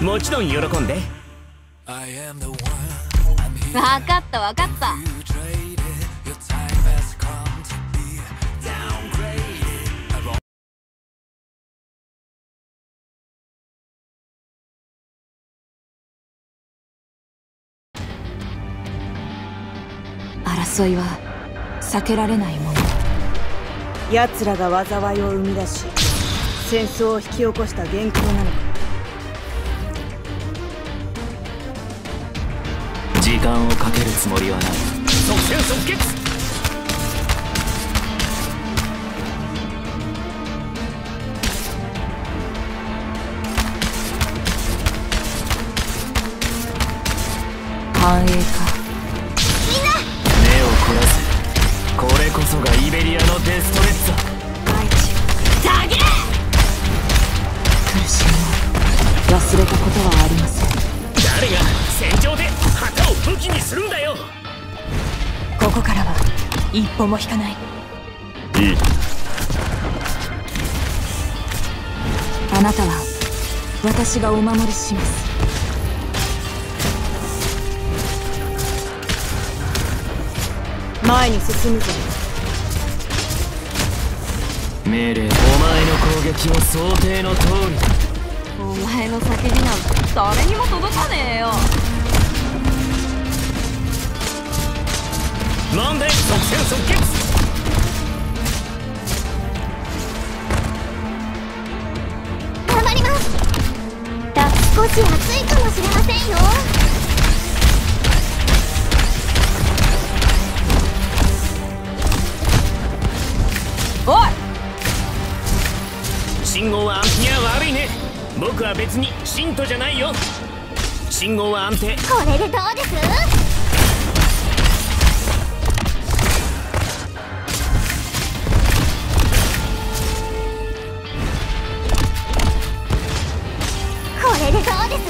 もちろん喜んで。 分かった分かった。 争いは避けられないもの。 奴らが災いを生み出し戦争を引き起こした元凶なのか。 時間をかけるつもりはない。即戦即決。 繁栄か。 みんな目を凝らせ。これこそがイベリアのデストレッツァ。 大地たぎれ。 苦しみを忘れたことはありません。 誰が戦場で旗を武器にするんだよ。 ここからは一歩も引かない。 いい。 あなたは私がお守りします。 前に進むぞ。 命令。お前の攻撃も想定の通りだ。 お前の叫びなんて誰にも届かねえよ。 なんで即戦即決。 頑張ります。少し暑いかもしれませんよ。 おい、 信号は安定。いや悪いね。僕は別に信徒じゃないよ。信号は安定。 これでどうです？これでどうです？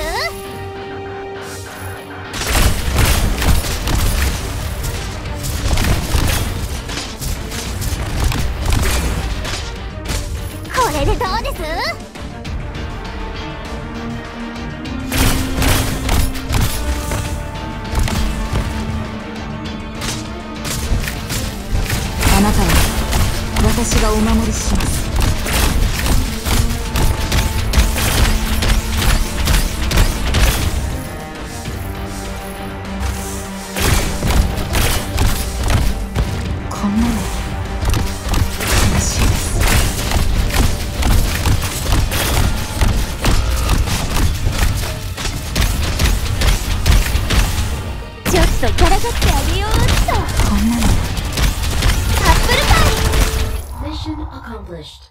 これでどうです？ あなたは私がお守りします。こんなの悲しいです。 ちょっとからかってあげようっと。 こんなのアップルパイ。Mission accomplished。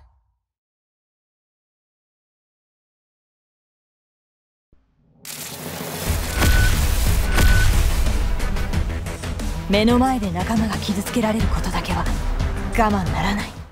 目の前で仲間が傷つけられることだけは我慢ならない。